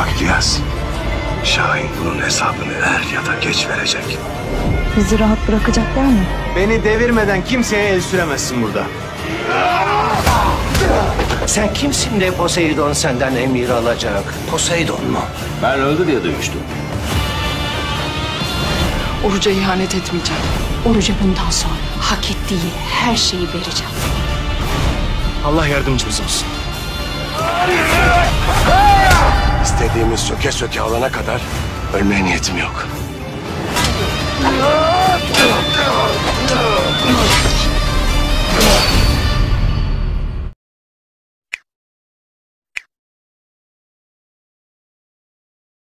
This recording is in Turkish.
Bak İlyas, Şahin bunun hesabını er ya da geç verecek. Bizi rahat bırakacaklar mı? Beni devirmeden kimseye el süremezsin burada. Sen kimsin de Poseidon senden emir alacak? Poseidon mu? Ben öldü diye duymuştum. Oruç'a ihanet etmeyeceğim. Oruç'a bundan sonra hak ettiği her şeyi vereceğim. Allah yardımcımız olsun. İstediğimiz söke söke alana kadar ölmeye niyetim yok.